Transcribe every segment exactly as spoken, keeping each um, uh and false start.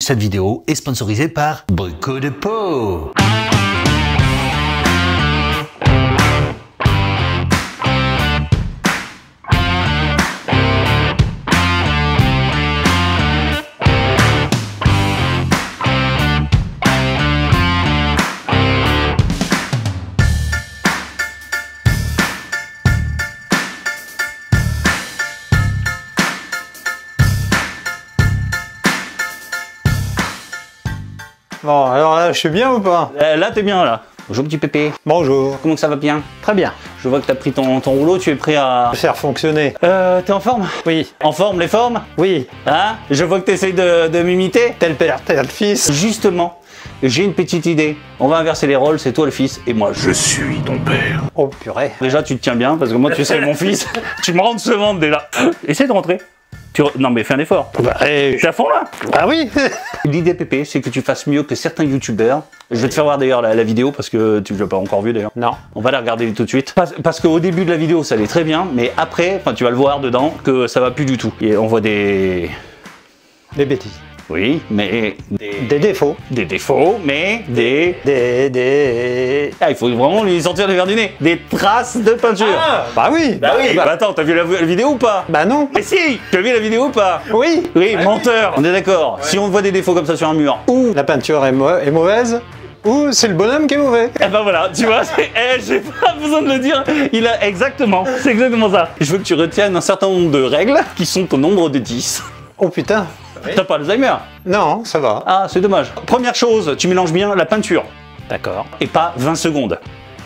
Cette vidéo est sponsorisée par Brico Dépôt. Bon, alors là, je suis bien ou pas? euh, Là, t'es bien, là. Bonjour, petit pépé. Bonjour. Comment que ça va bien? Très bien. Je vois que t'as pris ton, ton rouleau, tu es prêt à... Faire fonctionner. Euh, t'es en forme? Oui. En forme, les formes? Oui. Hein? Je vois que t'essayes de, de m'imiter. Tel père, tel fils. Justement, j'ai une petite idée. On va inverser les rôles, c'est toi le fils et moi je suis ton père. Oh purée. Déjà, tu te tiens bien, parce que moi, tu sais, mon fils, tu me rends de se vendre déjà. Essaye de rentrer. Tu re... Non mais fais un effort. Bah, et... T'es à fond là? Ah oui. L'idée Pépé, c'est que tu fasses mieux que certains youtubeurs. Je vais te faire voir d'ailleurs la, la vidéo parce que tu l'as pas encore vue d'ailleurs. Non. On va la regarder tout de suite. Parce, parce qu'au début de la vidéo ça allait très bien, mais après, enfin tu vas le voir dedans, que ça va plus du tout. Et on voit des... Des bêtises. Oui, mais... Des, Des défauts. des défauts, mais des... Des... Des... Ah, il faut vraiment lui sortir le verre du nez. Des traces de peinture. Ah, bah oui. Bah oui. Bah attends, t'as vu la, la vidéo ou pas? Bah non. Mais si! Tu as vu la vidéo ou pas? Oui. Oui, menteur. On est d'accord. Si on voit des défauts comme ça sur un mur, ou... La peinture est, mo est mauvaise, ou c'est le bonhomme qui est mauvais. Eh ben voilà, tu vois, eh, j'ai pas besoin de le dire, il a exactement, c'est exactement ça. Je veux que tu retiennes un certain nombre de règles qui sont au nombre de dix. Oh putain. T'as pas Alzheimer? Non, ça va. Ah, c'est dommage. Première chose, tu mélanges bien la peinture. D'accord. Et pas vingt secondes.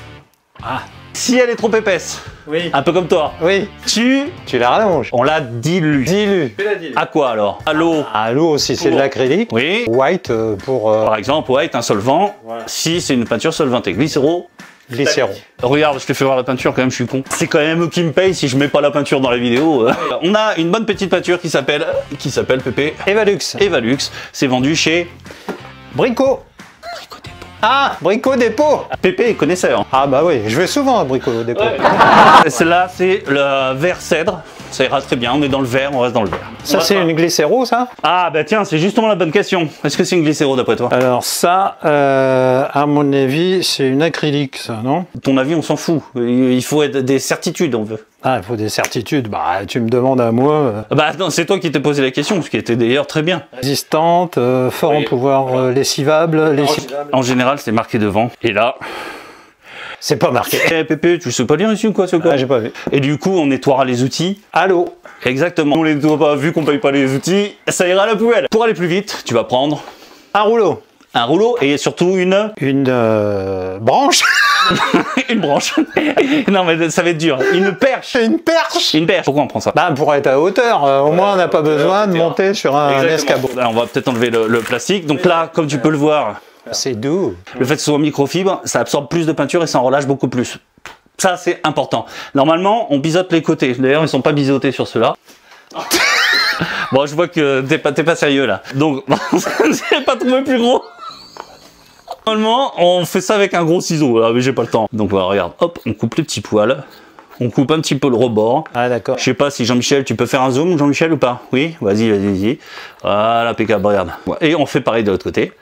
Ah. Si elle est trop épaisse, Oui. un peu comme toi, Oui. tu... Tu la rallonges. On la dilue. Dilue. À quoi alors? À l'eau. À l'eau aussi, c'est de l'acrylique. Oui. White euh, pour euh, Par exemple, white, un solvant. Voilà. Si c'est une peinture solvantée. Glycéro. glycéron. Regarde, je te fais voir la peinture quand même, je suis con. C'est quand même eux qui me paye si je mets pas la peinture dans la vidéo. On a une bonne petite peinture qui s'appelle, qui s'appelle Pépé, Evalux. Evalux. C'est vendu chez Brico. Brico Dépôt. Ah, Brico Dépôt. Pépé est connaisseur. Ah bah oui, je vais souvent à Brico Dépôt. Celle-là, c'est le verre cèdre. Ça ira très bien, on est dans le verre, on reste dans le verre. Ça c'est une glycéro, ça? Ah bah tiens, c'est justement la bonne question. Est-ce que c'est une glycéro d'après toi? Alors ça, euh, à mon avis, c'est une acrylique, ça, non? Ton avis, on s'en fout. Il faut être des certitudes, on veut. Ah, il faut des certitudes. Bah, tu me demandes à moi. Euh, Bah non, c'est toi qui t'es posé la question, ce qui était d'ailleurs très bien. résistante, euh, fort Oui. en pouvoir euh, lessivable. lessi- En général, c'est marqué devant. Et là... C'est pas marqué. Eh Pépé, tu sais pas lire ici ou quoi ce quoi? Ah, j'ai pas vu. Et du coup, on nettoiera les outils. Allô? Exactement. On les nettoie pas, vu qu'on paye pas les outils, ça ira à la poubelle. Pour aller plus vite, tu vas prendre Un rouleau. un rouleau et surtout une... Une euh, branche. une branche. Non mais ça va être dur. Une perche. Une perche. Une perche. Pourquoi on prend ça? Bah, pour être à hauteur, euh, au moins on n'a pas besoin de monter sur un escabeau. Là, on va peut-être enlever le, le plastique. Donc là, comme tu peux le voir, C'est doux. le fait que ce soit microfibre, ça absorbe plus de peinture et ça en relâche beaucoup plus. Ça, c'est important. Normalement, on biseaute les côtés. D'ailleurs, ils sont pas biseautés sur ceux-là. Bon, je vois que t'es pas, t'es pas sérieux là. Donc, j'ai pas trouvé plus gros. Normalement, on fait ça avec un gros ciseau, là, mais j'ai pas le temps. Donc, voilà, regarde, hop, on coupe les petits poils. On coupe un petit peu le rebord. Ah, d'accord. Je sais pas si Jean-Michel, tu peux faire un zoom, Jean-Michel, ou pas? Oui? Vas-y, vas-y, vas-y. Voilà, impeccable, regarde. Et on fait pareil de l'autre côté.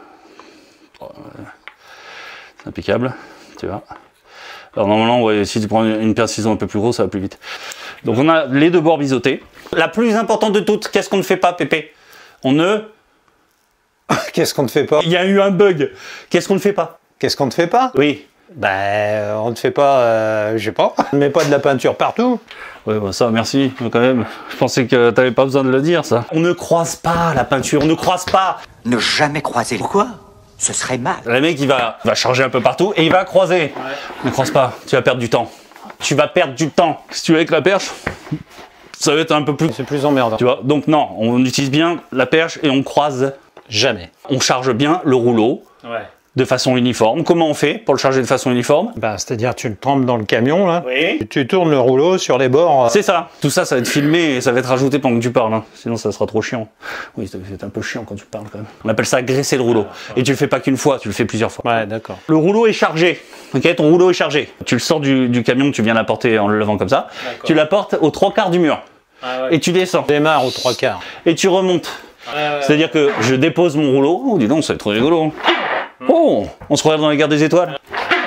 C'est impeccable, tu vois. Alors normalement, ouais, si tu prends une paire de ciseaux un peu plus gros, ça va plus vite. Donc on a les deux bords biseautés. La plus importante de toutes, qu'est-ce qu'on ne fait pas, Pépé? On ne... Qu'est-ce qu'on ne fait pas? Il y a eu un bug. Qu'est-ce qu'on ne fait pas? Qu'est-ce qu'on ne fait pas? Oui. Bah, euh, on ne fait pas, euh, je sais pas, on ne met pas de la peinture partout. Ouais, bah ça, merci, quand même. Je pensais que t'avais pas besoin de le dire, ça. On ne croise pas la peinture, on ne croise pas. Ne jamais croiser. Pourquoi? Ce serait mal. Le mec, il va, va charger un peu partout et il va croiser. Ouais. Ne croise pas, tu vas perdre du temps. Tu vas perdre du temps. Si tu veux avec la perche, ça va être un peu plus... C'est plus emmerdant. Tu vois, donc non, on utilise bien la perche et on croise. Jamais. On charge bien le rouleau. Ouais. De façon uniforme. Comment on fait pour le charger de façon uniforme? Bah, c'est-à-dire tu le trempes dans le camion là, oui. Et tu tournes le rouleau sur les bords. Euh... C'est ça. Tout ça, ça va être filmé et ça va être rajouté pendant que tu parles. Hein. Sinon, ça sera trop chiant. Oui, c'est un peu chiant quand tu parles quand même. On appelle ça graisser le rouleau. Et tu le fais pas qu'une fois, tu le fais plusieurs fois. Ouais, d'accord. Le rouleau est chargé. Ok, ton rouleau est chargé. Tu le sors du, du camion, tu viens l'apporter en le levant comme ça. Tu l'apportes aux trois quarts du mur. Ah ouais. Et tu descends. Démarre aux trois quarts. Et tu remontes. Euh... C'est-à-dire que je dépose mon rouleau. Oh, dis donc, c'est trop rigolo. Oh, on se regarde dans la guerre des étoiles.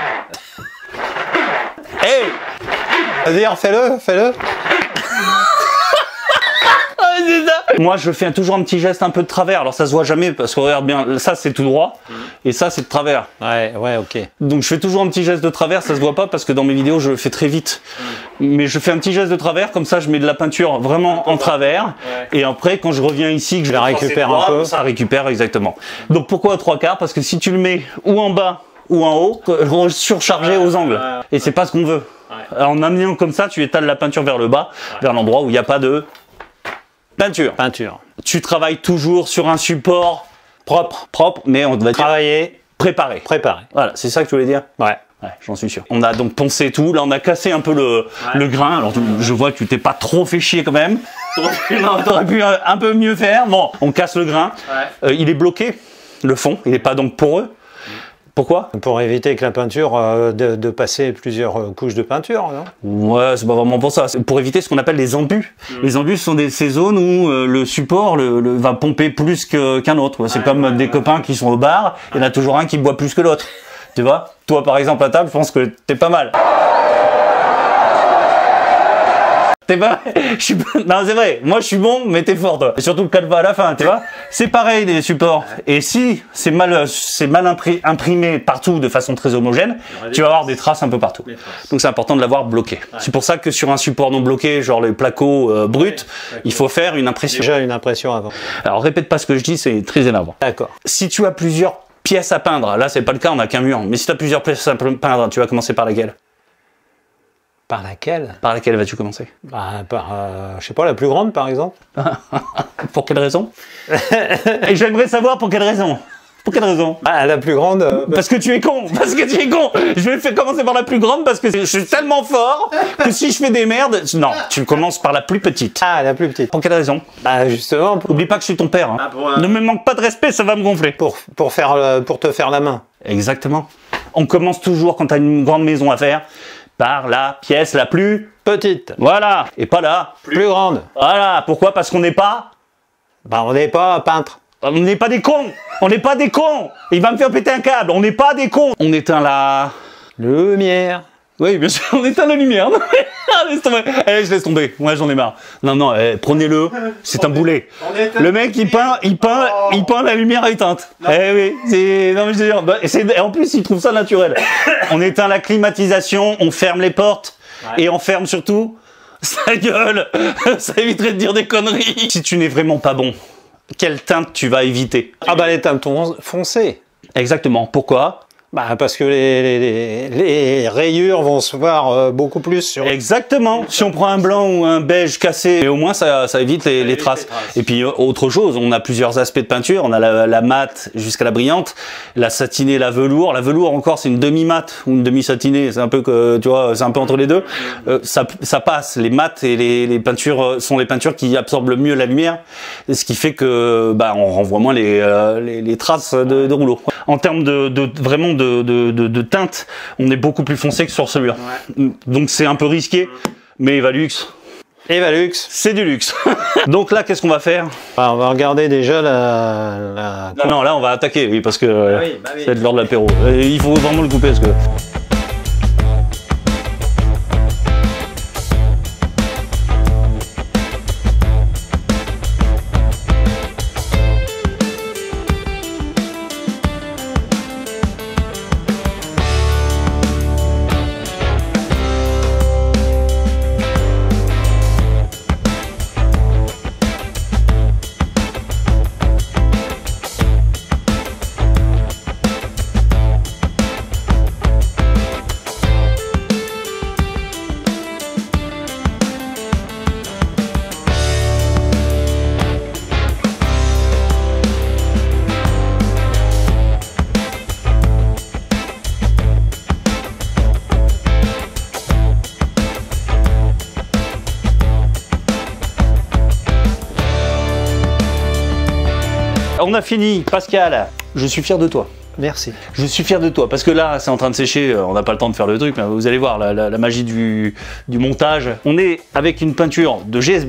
Hey, vas-y, refais-le, fais-le. Moi, je fais toujours un petit geste un peu de travers. Alors, ça se voit jamais parce que regarde bien, ça c'est tout droit et ça c'est de travers. Ouais, ouais, ok. Donc, je fais toujours un petit geste de travers. Ça se voit pas parce que dans mes vidéos, je le fais très vite. Mais je fais un petit geste de travers, comme ça, je mets de la peinture vraiment en travers. Ouais. Et après, quand je reviens ici, que je la récupère un peu, ça récupère exactement. Donc, pourquoi trois quarts? Parce que si tu le mets ou en bas ou en haut, on va surcharger aux angles. Et c'est pas ce qu'on veut. Alors, en amenant comme ça, tu étales la peinture vers le bas, vers l'endroit où il n'y a pas de peinture. Peinture. Tu travailles toujours sur un support propre, propre, mais on va travailler, dire préparé. Préparé. Voilà, c'est ça que tu voulais dire? Ouais. Ouais, j'en suis sûr. On a donc poncé tout. Là, on a cassé un peu le, ouais. le grain. Alors, tu, je vois que tu t'es pas trop fait chier quand même. T'aurais pu un, un peu mieux faire. Bon, on casse le grain. Ouais. Euh, il est bloqué, le fond. Il n'est pas donc poreux. Pourquoi? Pour éviter que la peinture, euh, de, de passer plusieurs euh, couches de peinture, non? Ouais, c'est pas vraiment pour ça. C'est pour éviter ce qu'on appelle les embus. Mmh. Les embus sont des, ces zones où euh, le support le, le, va pomper plus qu'un qu autre. C'est ouais, comme ouais, des ouais. copains qui sont au bar, il y en a toujours un qui boit plus que l'autre. Tu vois? Toi, par exemple, à table, je pense que t'es pas mal. T'es pas... je suis... Non, c'est vrai. Moi, je suis bon, mais t'es fort, toi. Et surtout le calva à la fin, tu vois. C'est pareil, les supports. Et si c'est mal, c'est mal impri... imprimé partout de façon très homogène, tu vas avoir des traces un peu partout. Donc, c'est important de l'avoir bloqué. Ouais. C'est pour ça que sur un support non bloqué, genre les placos euh, bruts, ouais. il faut faire une impression. Déjà une impression avant. Alors, répète pas ce que je dis, c'est très énervant. D'accord. Si tu as plusieurs pièces à peindre, là, c'est pas le cas, on a qu'un mur. Mais si tu as plusieurs pièces à peindre, tu vas commencer par laquelle? Par laquelle? Par laquelle vas-tu commencer? Bah, par, euh, je sais pas, la plus grande, par exemple. Pour quelle raison? Et j'aimerais savoir pour quelle raison. Pour quelle raison? Ah, la plus grande euh, Parce que tu es con. Parce que tu es con. Je vais faire commencer par la plus grande parce que je suis tellement fort que si je fais des merdes... Non, tu commences par la plus petite. Ah, la plus petite. Pour quelle raison? Bah, justement... Pour... Oublie pas que je suis ton père. Hein. Ah, pour, euh... Ne me manque pas de respect, ça va me gonfler. Pour, pour, faire, euh, pour te faire la main. Exactement. On commence toujours, quand tu as une grande maison à faire, par la pièce la plus petite. Voilà. Et pas la plus, plus grande. Voilà. Pourquoi? Parce qu'on n'est pas... Bah, on n'est pas peintre. On n'est pas des cons. On n'est pas des cons. Il va me faire péter un câble. On n'est pas des cons. On éteint la... lumière. Oui, bien sûr, on éteint la lumière. Laisse tomber. Eh, je laisse tomber. Moi, j'en ai marre. Non, non, eh, prenez-le. C'est un boulet. Le mec, il peint, il peint, oh. il peint la lumière éteinte. Non. Eh oui, c'est... Non, mais je veux dire... Bah, et en plus, il trouve ça naturel. On éteint la climatisation, on ferme les portes. Ouais. Et on ferme surtout sa gueule. Ça éviterait de dire des conneries. Si tu n'es vraiment pas bon, quelle teinte tu vas éviter? Ah bah les teintes foncées. Exactement. Pourquoi? Bah parce que les, les, les rayures vont se voir euh, beaucoup plus sur... Exactement. Si on prend un blanc ou un beige cassé, au moins ça, ça évite les, les, traces. les traces. Et puis autre chose, on a plusieurs aspects de peinture. On a la, la mate jusqu'à la brillante, la satinée, la velours. La velours encore c'est une demi-mate ou une demi-satinée. C'est un peu que tu vois, c'est un peu entre les deux. Euh, ça, ça passe. Les mates et les, les peintures sont les peintures qui absorbent le mieux la lumière, ce qui fait que bah on renvoie moins les, euh, les, les traces de, de rouleau. En termes de, de vraiment De, de, de, de teinte, on est beaucoup plus foncé que sur celui-là. Ouais. Donc c'est un peu risqué, mais Evalux. Evalux. C'est du luxe. Donc là, qu'est-ce qu'on va faire? Bah, on va regarder déjà la... la... Non, non, là on va attaquer, oui, parce que bah oui, bah oui. c'est l'heure de l'apéro. Il faut vraiment le couper, parce que... On a fini, Pascal. Je suis fier de toi. Merci. Je suis fier de toi parce que là, c'est en train de sécher. On n'a pas le temps de faire le truc, mais vous allez voir la, la, la magie du, du montage. On est avec une peinture de G S B.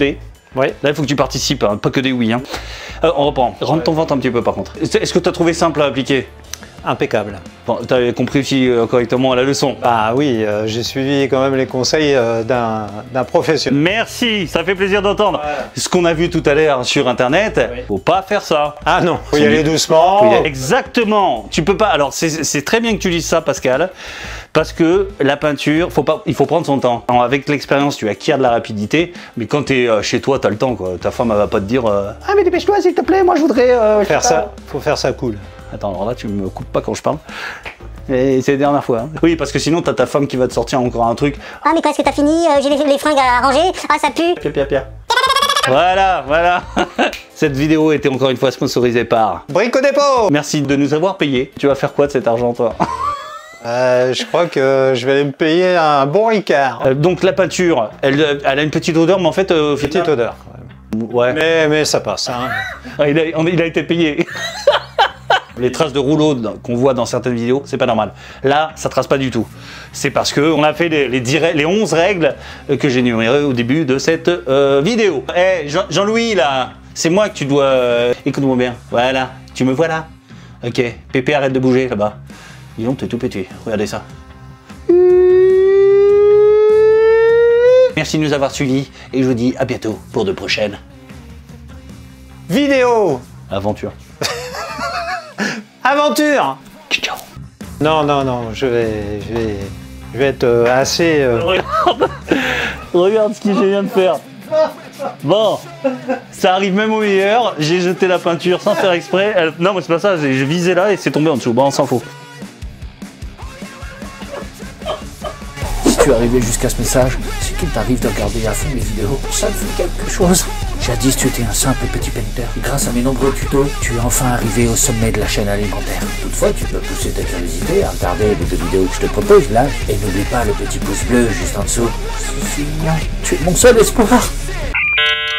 Ouais. Là, il faut que tu participes, hein, pas que des oui. Hein. Euh, on reprend. Rentre ton ventre un petit peu par contre. Est-ce que tu as trouvé simple à appliquer? Impeccable. Bon, tu as compris aussi euh, correctement la leçon. Bah oui, euh, j'ai suivi quand même les conseils euh, d'un d'un professionnel. Merci, ça fait plaisir d'entendre. Voilà. Ce qu'on a vu tout à l'heure sur internet, Oui. faut pas faire ça. Ah non, faut y C'est aller du- doucement. Faut y aller- Exactement. Tu peux pas. Alors c'est c'est très bien que tu dises ça, Pascal, parce que la peinture, faut pas, il faut prendre son temps. Alors, avec l'expérience, tu acquiers de la rapidité, mais quand tu es chez toi, tu as le temps, quoi. Ta femme, elle va pas te dire euh, ah mais dépêche-toi s'il te plaît, moi je voudrais euh, je Faire sais pas. ça, faut faire ça cool. Attends, alors là, tu me coupes pas quand je parle. Et c'est la dernière fois. Hein. Oui, parce que sinon, t'as ta femme qui va te sortir encore un truc. Ah mais quand est-ce que t'as fini? Euh, J'ai les, les fringues à ranger. Ah ça pue. Pia, pia, pia. Voilà, voilà. Cette vidéo était encore une fois sponsorisée par... Brico Dépôt. Merci de nous avoir payé. Tu vas faire quoi de cet argent, toi? Euh, je crois que je vais aller me payer un bon Ricard. Euh, Donc la peinture, elle, elle a une petite odeur, mais en fait... Euh, Petite odeur. Ouais. Mais, mais ça passe. Hein. Ah, il, a, il a été payé. Les traces de rouleau qu'on voit dans certaines vidéos, c'est pas normal. Là, ça trace pas du tout. C'est parce que on a fait les, les, dix, les onze règles que j'ai énumérées au début de cette euh, vidéo. Eh, hey, Jean, Jean-Louis, là, c'est moi que tu dois... Euh, écoute-moi bien. Voilà, tu me vois là? Ok, Pépé, arrête de bouger là-bas. Dis donc, t'es tout petit. Regardez ça. Merci de nous avoir suivis et je vous dis à bientôt pour de prochaines Vidéo. aventures. Aventure. Ciao. Non, non, non, je vais, je vais, je vais être euh, assez... euh, Regarde, regarde ce que je viens de faire. Bon, ça arrive même au meilleur. J'ai jeté la peinture sans faire exprès. Elle- Non, mais c'est pas ça. J'ai j'ai visé là et c'est tombé en dessous. Bon, on s'en fout. Si tu es arrivé jusqu'à ce message, c'est qu'il t'arrive de regarder à fond mes vidéos. Ça te fait quelque chose. Jadis, tu étais un simple petit painter. Et grâce à mes nombreux tutos, tu es enfin arrivé au sommet de la chaîne alimentaire. Toutefois, tu peux pousser ta curiosité à regarder les deux vidéos que je te propose là. Et n'oublie pas le petit pouce bleu juste en dessous. C'est mignon. Tu es mon seul espoir.